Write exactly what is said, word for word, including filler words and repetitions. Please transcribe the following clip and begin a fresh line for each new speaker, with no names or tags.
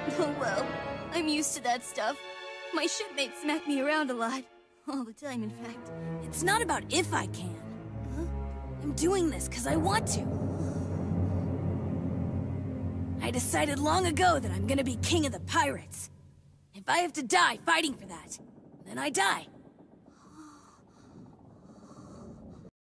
Oh well, I'm used to that stuff. My shipmates smack me around a lot. All the time, in fact.
It's not about if I can. Huh? I'm doing this because I want to. I decided long ago that I'm gonna be king of the pirates. If I have to die fighting for that, then I die.